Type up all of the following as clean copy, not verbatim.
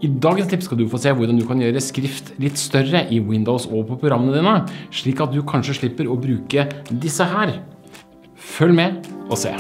I dagens tips skal du få se hvordan du kan gjøre skrift litt større I Windows og på programmene dine, slik at du kanskje slipper å bruke disse her. Følg med og se.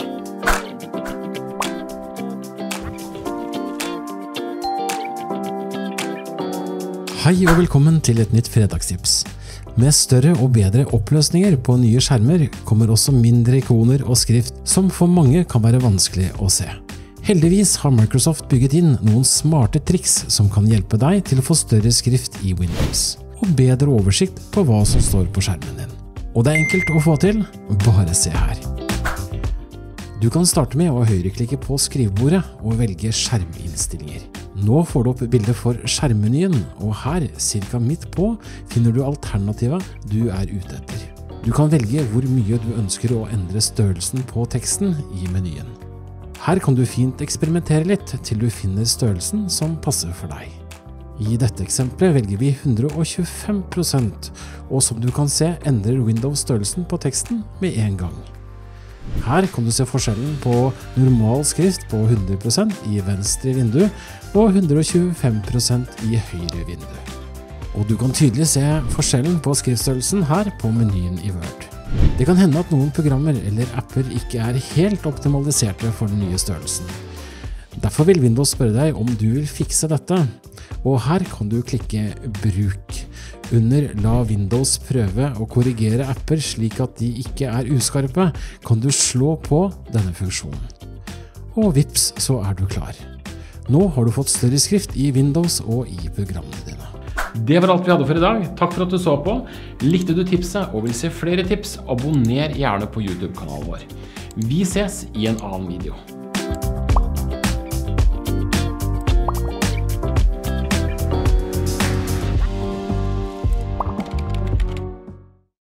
Hei og velkommen til et nytt fredagstips. Med større og bedre oppløsninger på nye skjermer kommer også mindre ikoner og skrift som for mange kan være vanskelig å se. Heldigvis har Microsoft bygget inn noen smarte triks som kan hjelpe deg til å få større skrift I Windows, og bedre oversikt på hva som står på skjermen din. Og det er enkelt å få til, bare se her. Du kan starte med å høyreklikke på skrivebordet og velge skjerminnstillinger. Nå får du opp bildet for skjermmenyen, og her, cirka midt på, finner du alternativet du er ute etter. Du kan velge hvor mye du ønsker å endre størrelsen på teksten I menyen. Her kan du fint eksperimentere litt til du finner størrelsen som passer for deg. I dette eksempelet velger vi 125%, og som du kan se endrer Windows størrelsen på teksten med en gang. Her kan du se forskjellen på normal skrift på 100% I venstre vindu og 125% I høyre vindu. Og du kan tydelig se forskjellen på skriftstørrelsen her på menyen I Word. Det kan hende at noen programmer eller apper ikke er helt optimaliserte for den nye størrelsen. Derfor vil Windows spørre deg om du vil fikse dette, og her kan du klikke Bruk. Under La Windows prøve å korrigere apper slik at de ikke er uskarpe, kan du slå på denne funksjonen. Og vips, så er du klar. Nå har du fått større skrift I Windows og I programmene dine. Det var alt vi hadde for I dag. Takk for at du så på. Likte du tipset og vil se flere tips, abonner gjerne på YouTube-kanalen vår. Vi ses I en annen video.